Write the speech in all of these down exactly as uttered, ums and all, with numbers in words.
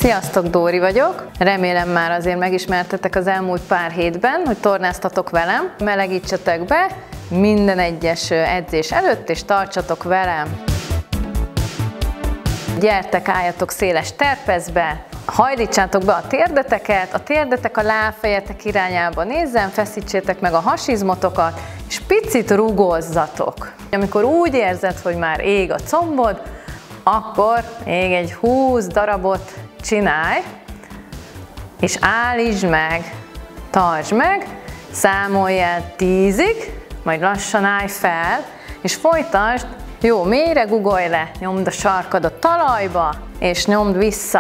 Sziasztok, Dóri vagyok. Remélem már azért megismertetek az elmúlt pár hétben, hogy tornáztatok velem. Melegítsetek be minden egyes edzés előtt, és tartsatok velem. Gyertek, álljatok széles terpezbe, hajlítsátok be a térdeteket, a térdetek a lábfejetek irányába nézzen, feszítsétek meg a hasizmotokat, és picit rugózzatok. Amikor úgy érzed, hogy már ég a combod, akkor még egy húsz darabot csinálj, és állítsd meg, tartsd meg, számolj el tízig, majd lassan állj fel, és folytasd, jó mélyre guggolj le, nyomd a sarkad a talajba, és nyomd vissza.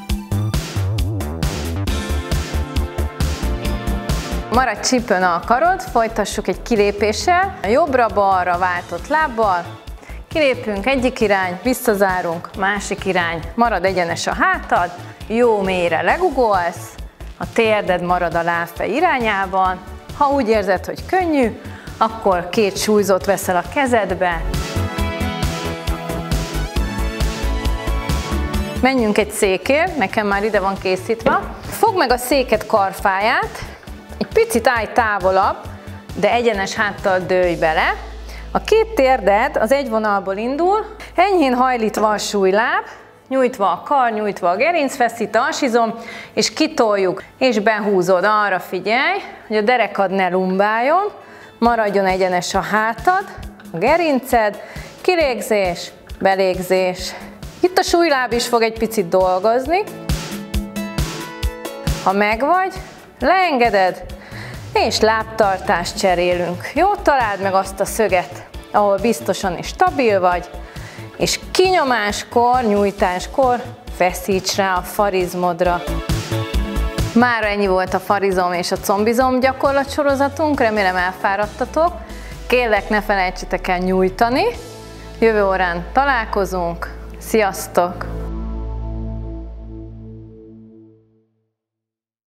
Maradj csípőn a karod, folytassuk egy kilépéssel, jobbra-balra váltott lábbal, kilépünk egyik irány, visszazárunk, másik irány, marad egyenes a hátad, jó mélyre legugolsz, a térded marad a lábfej irányában, ha úgy érzed, hogy könnyű, akkor két súlyzót veszel a kezedbe. Menjünk egy székért, nekem már ide van készítve. Fogd meg a széket karfáját, egy picit állj távolabb, de egyenes háttal dőlj bele. A két térded az egy vonalból indul, enyhén hajlítva a súlyláb, nyújtva a kar, nyújtva a gerinc, feszít a hasizom, és kitoljuk, és behúzod. Arra figyelj, hogy a derekad ne lumbáljon, maradjon egyenes a hátad, a gerinced, kilégzés, belégzés. Itt a súlyláb is fog egy picit dolgozni. Ha megvagy, leengeded, és lábtartást cserélünk. Jó, találd meg azt a szöget, ahol biztosan és stabil vagy, és kinyomáskor, nyújtáskor feszíts rá a farizmodra. Mára ennyi volt a farizom és a combizom gyakorlatsorozatunk, remélem elfáradtatok. Kérlek, ne felejtsetek el nyújtani. Jövő órán találkozunk. Sziasztok!